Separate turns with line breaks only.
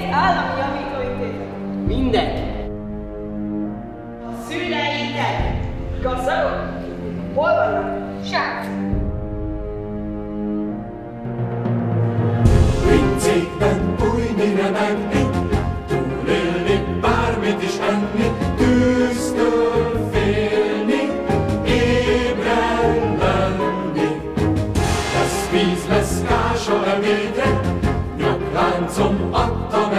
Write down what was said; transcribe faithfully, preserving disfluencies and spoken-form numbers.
állami javítóintézet.
Minden.
A szüleitek gazdagok? Hol vannak? Sár.
Pincékben bújni, remegni, túlélni, bármit is enni, tűztől félni, ébren lenni. Lesz víz, lesz kása ebédre, nyakláncom adtam